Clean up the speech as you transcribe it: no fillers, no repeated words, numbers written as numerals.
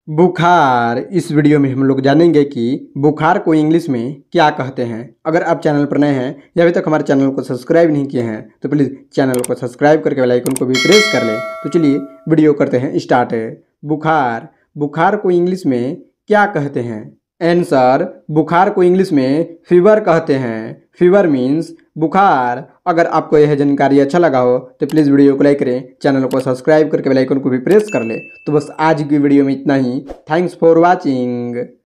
बुखार। इस वीडियो में हम लोग जानेंगे कि बुखार को इंग्लिश में क्या कहते हैं। अगर आप चैनल पर नए हैं या अभी तक हमारे चैनल को सब्सक्राइब नहीं किए हैं तो प्लीज़ चैनल को सब्सक्राइब करके बेल आइकन को भी प्रेस कर लें। तो चलिए वीडियो करते हैं स्टार्ट। बुखार। बुखार को इंग्लिश में क्या कहते हैं? आंसर, बुखार को इंग्लिश में फीवर कहते हैं। फीवर मीन्स बुखार। अगर आपको यह जानकारी अच्छा लगा हो तो प्लीज़ वीडियो को लाइक करें, चैनल को सब्सक्राइब करके बेल आइकन को भी प्रेस कर लें। तो बस आज की वीडियो में इतना ही। Thanks for watching.